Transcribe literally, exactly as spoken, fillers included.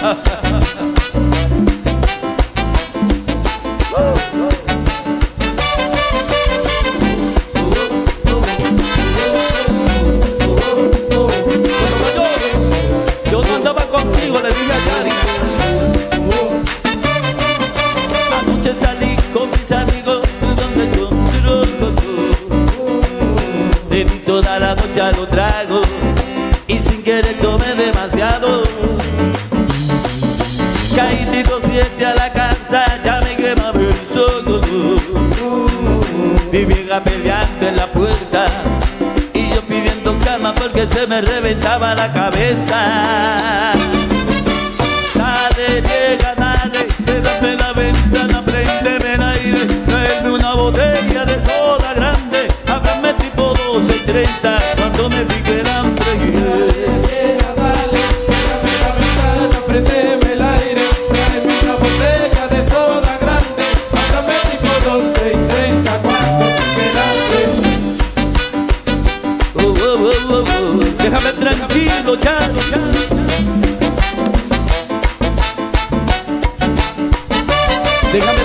Yo no andaba contigo, le dije a Yari. Anoche salí con mis amigos donde yo troco. Te vi toda la noche a los tragos y sin querer tomé demasiado. Caí tipo siete a la casa, ya me quemaba el soco. Mi vieja peleando en la puerta y yo pidiendo cama porque se me reventaba la cabeza. Dale, llega, dale, cérrame la ventana, préndeme el aire, traerme una botella de soda grande, háblame tipo doce y treinta cuando me pique el hambre. Llega, dale, cérrame la ventana, préndeme el aire, traerme una botella de soda grande, háblame tipo doce y treinta cuando me pique el hambre. Oh, oh, oh, oh, oh. Déjame tranquilo, Charo, Charo. Déjame